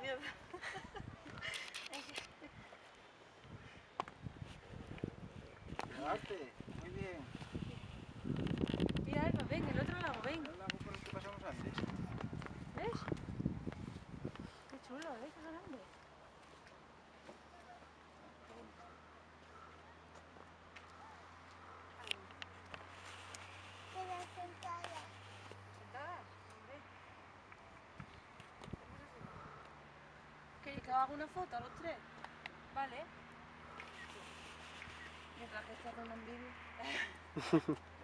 mierda. Quedaste, muy bien. Mira, Alba, ven, el otro lado, ven. El lago por el que pasamos antes. ¿Ves? Qué chulo, ¿ves? Qué grande. ¿Sentadas? Hombre. ¿Queréis que os haga una foto a los tres? Vale. Mientras que estás haciendo un vídeo.